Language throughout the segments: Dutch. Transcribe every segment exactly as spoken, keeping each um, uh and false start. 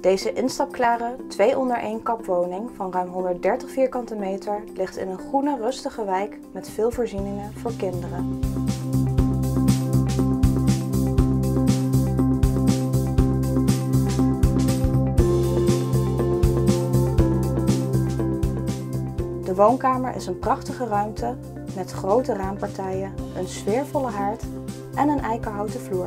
Deze instapklare twee onder één kap woning van ruim honderddertig vierkante meter ligt in een groene, rustige wijk met veel voorzieningen voor kinderen. De woonkamer is een prachtige ruimte met grote raampartijen, een sfeervolle haard en een eikenhouten vloer.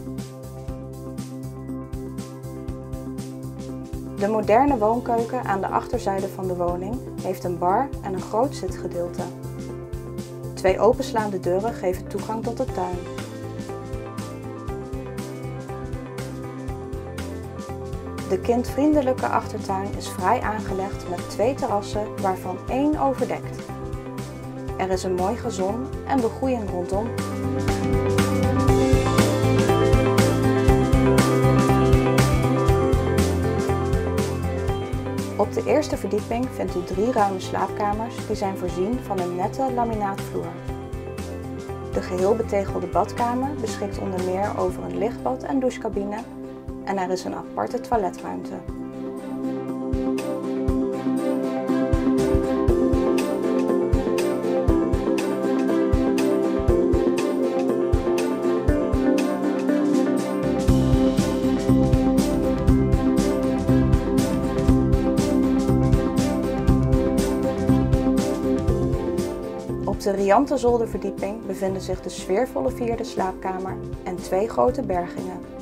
De moderne woonkeuken aan de achterzijde van de woning heeft een bar en een groot zitgedeelte. Twee openslaande deuren geven toegang tot de tuin. De kindvriendelijke achtertuin is vrij aangelegd met twee terrassen waarvan één overdekt. Er is een mooi gazon en begroeiing rondom. Op de eerste verdieping vindt u drie ruime slaapkamers die zijn voorzien van een nette laminaatvloer. De geheel betegelde badkamer beschikt onder meer over een lichtbad en douchecabine en er is een aparte toiletruimte. Op de riante zolderverdieping bevinden zich de sfeervolle vierde slaapkamer en twee grote bergingen.